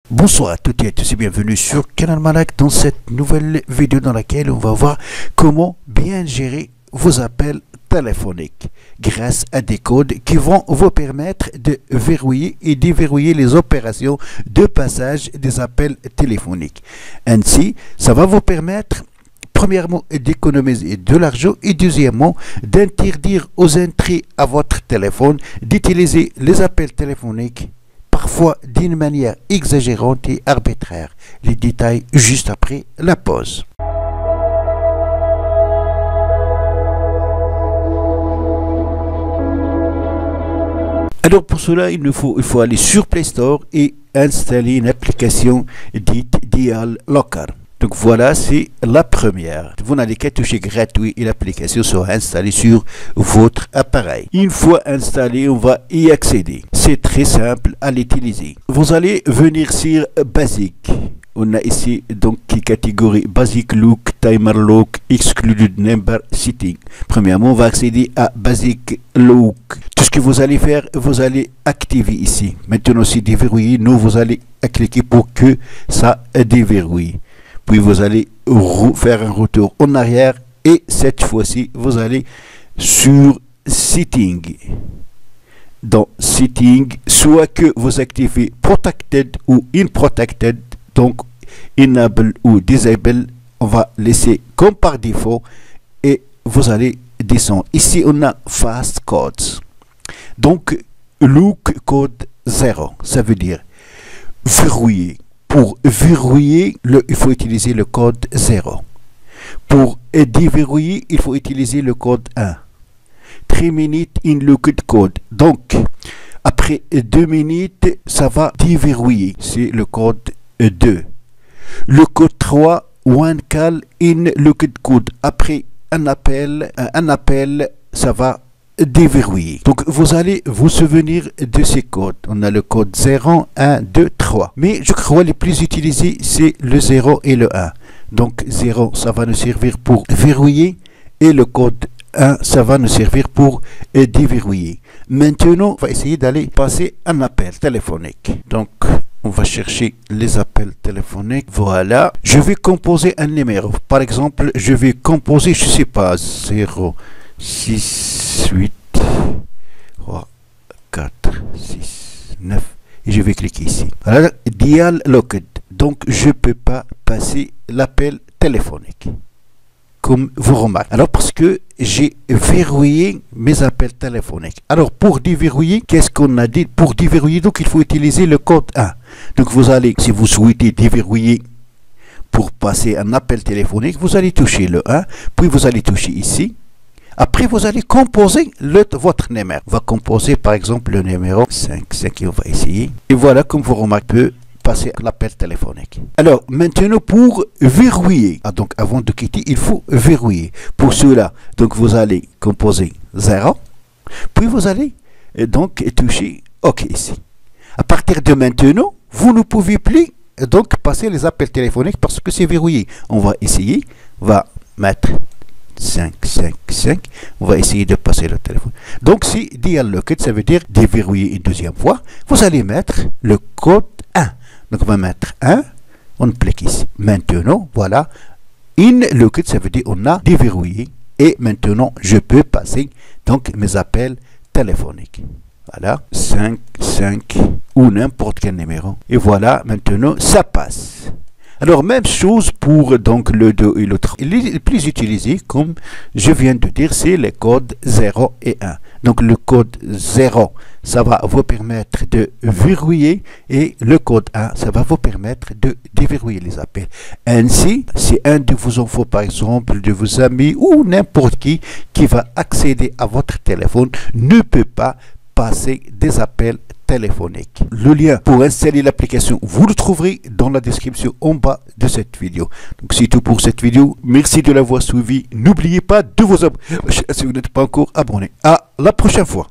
Bonsoir à toutes et à tous et bienvenue sur Canal Malak dans cette nouvelle vidéo dans laquelle on va voir comment bien gérer vos appels téléphoniques grâce à des codes qui vont vous permettre de verrouiller et déverrouiller les opérations de passage des appels téléphoniques. Ainsi, ça va vous permettre premièrement d'économiser de l'argent et deuxièmement d'interdire aux entrées à votre téléphone d'utiliser les appels téléphoniques parfois d'une manière exagérante et arbitraire. Les détails juste après la pause. Alors pour cela, il faut aller sur Play Store et installer une application dite Dial Locker. Donc voilà, c'est la première. Vous n'allez qu'à toucher gratuit et l'application sera installée sur votre appareil. Une fois installée, on va y accéder. C'est très simple à l'utiliser. Vous allez venir sur Basic. On a ici donc catégorie Basic Look, Timer Look, Excluded Number Setting. Premièrement, on va accéder à Basic Look. Tout ce que vous allez faire, vous allez activer ici. Maintenant, c'est déverrouillé. Nous, vous allez cliquer pour que ça déverrouille. Puis vous allez faire un retour en arrière et cette fois-ci vous allez sur Setting. Dans Setting, soit que vous activez Protected ou Unprotected, donc Enable ou Disable, on va laisser comme par défaut et vous allez descendre. Ici on a Fast Codes. Donc Look Code 0, ça veut dire verrouiller. Pour verrouiller, il faut utiliser le code 0. Pour déverrouiller, il faut utiliser le code 1. 3 minutes in looked code. Donc, après 2 minutes, ça va déverrouiller. C'est le code 2. Le code 3, one call in looked code. Après un appel, ça va déverrouiller. Donc vous allez vous souvenir de ces codes. On a le code 0, 1, 2, 3. Mais je crois les plus utilisés c'est le 0 et le 1. Donc 0 ça va nous servir pour verrouiller et le code 1 ça va nous servir pour déverrouiller. Maintenant on va essayer d'aller passer un appel téléphonique. Donc on va chercher les appels téléphoniques. Voilà. Je vais composer un numéro. Par exemple, je vais composer, je sais pas, 0, 6, 8, 3, 4, 6, 9 et je vais cliquer ici. Voilà, Dial Locked. Donc je ne peux pas passer l'appel téléphonique. Comme vous remarquez. Alors parce que j'ai verrouillé mes appels téléphoniques. Alors pour déverrouiller, qu'est-ce qu'on a dit? Pour déverrouiller, donc il faut utiliser le code 1. Donc vous allez, si vous souhaitez déverrouiller pour passer un appel téléphonique, vous allez toucher le 1, puis vous allez toucher ici. Après, vous allez composer votre numéro. On va composer par exemple le numéro 5 et on va essayer. Et voilà, comme vous remarquez, passer l'appel téléphonique. Alors, maintenant pour verrouiller. Donc avant de quitter, il faut verrouiller. Pour cela, donc vous allez composer 0. Puis vous allez donc toucher OK ici. À partir de maintenant, vous ne pouvez plus donc passer les appels téléphoniques parce que c'est verrouillé. On va essayer. On va mettre 5, 5, 5. On va essayer de passer le téléphone. Donc, si Dial Locked, ça veut dire déverrouiller une deuxième fois. Vous allez mettre le code 1. Donc, on va mettre 1. On clique ici. Maintenant, voilà. In Locked, ça veut dire on a déverrouillé. Et maintenant, je peux passer donc mes appels téléphoniques. Voilà. 5, 5 ou n'importe quel numéro. Et voilà. Maintenant, ça passe. Alors, même chose pour donc le 2 et le 3. Les plus utilisés, comme je viens de dire, c'est les codes 0 et 1. Donc, le code 0, ça va vous permettre de verrouiller et le code 1, ça va vous permettre de déverrouiller les appels. Ainsi, si un de vos enfants, par exemple, de vos amis ou n'importe qui va accéder à votre téléphone, ne peut pas passer des appels téléphonique. Le lien pour installer l'application, vous le trouverez dans la description en bas de cette vidéo. Donc c'est tout pour cette vidéo. Merci de l'avoir suivi. N'oubliez pas de vous abonner si vous n'êtes pas encore abonné. À la prochaine fois.